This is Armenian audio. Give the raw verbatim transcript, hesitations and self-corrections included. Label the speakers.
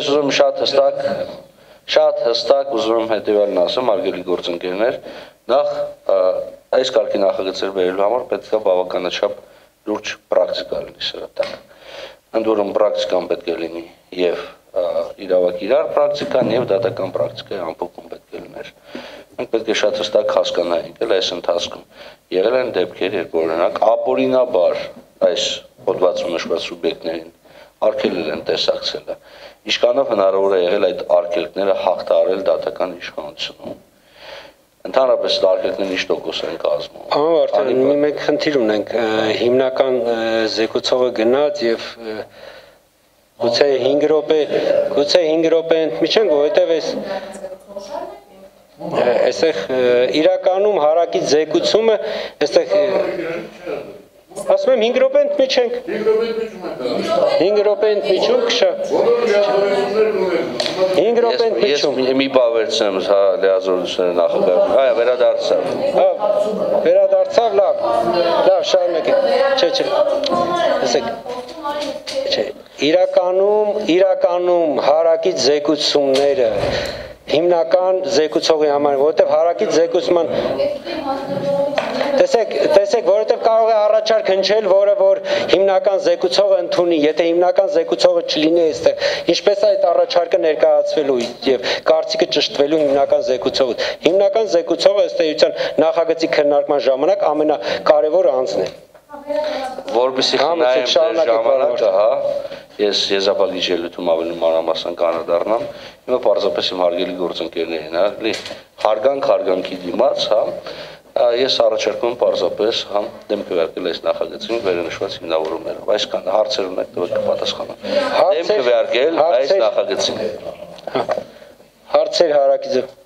Speaker 1: ես ուզում շատ հստակ, շատ հստակ ուզում եմ հետևյալն ասեմ, հարգելի գործընկերներ, նախ այս կարգի նախագծեր բերելու համար պետք է բավականաչափ լուրջ պրակտիկա լինի սրա տակ։ Ընդ որում պրակտիկան պետք է լինի եւ իրավակիրառ պրակտիկան եւ դատական պրակտիկայի ամփոփում պետք է լիներ։ Մենք պետք է շատ հստակ հասկանայինք, էլ այս ընթացքում եղել են դեպքեր, երբ օրինակ ապօրինաբար այս հոդվածում նշված սուբյեկտներին արգելել են տեսակցելը։ Իշխանով հնարավոր է եղել այդ արգելքները հաղթահարել դատական իշխանությունում։ Ընդհանրապես արգելքները ինչ տոկոս են կազմում։
Speaker 2: Ահա արդեն մենք խնդիր ունենք, հիմնական զեկուցողը գնաց եւ գուցե հինգ րոպե, գուցե հինգ րոպե ընդմիջենք, որովհետեւ այս այստեղ իրականում հարակից զեկուցումը, այստեղ ասում եմ հինգ րոպե ընդմիջենք։ հինգ րոպե ընդմիջում քշա։ հինգ րոպե ընդմիջում։
Speaker 1: Ես մի բան վերցնեմ, հա, լիազորությունները նախագահ։ Այո, վերադարձավ։
Speaker 2: Հա, վերադարձավ, լավ։ Լավ, շարունակեք։ Չէ, չէ։ Ասեք։ Չէ, իրականում, իրականում հարակից զեկուցումները հիմնական զեկուցողի համար, որովհետև հարակից զեկուցման տեսեք, տեսեք, որովհետև կարող է առաջարկ հնչել, որը որ հիմնական զեկուցողը ընդունի, եթե հիմնական զեկուցողը չլինի այստեղ, ինչպես է այդ առաջարկը ներկայացվելու եւ կարծիքը ճշտվելու հիմնական զեկուցողը։ Հիմնական զեկուցողը ըստ էության նախագծի քննարկման ժամանակ ամենակարևոր անձն է։
Speaker 1: Որպեսզի խնայեմ ձեր ժամանակը, հա, ես եզրափակիչ ելույթում ավելի մանրամասն կանադառնամ, հիմա պարզապես իմ հարգելի գործընկերներին, հա, հարգանք հարգանքի դիմաց, հա, ես առաջարկում եմ պարզապես, հա, դեմ քվեարկել այս նախագծին վերնշված հիմնավորումներով, այսքան հարցեր ունեք, տվեք կպատասխանեմ։ Դեմ քվեարկել այս նախագծին։
Speaker 2: Հարցեր հարակիցը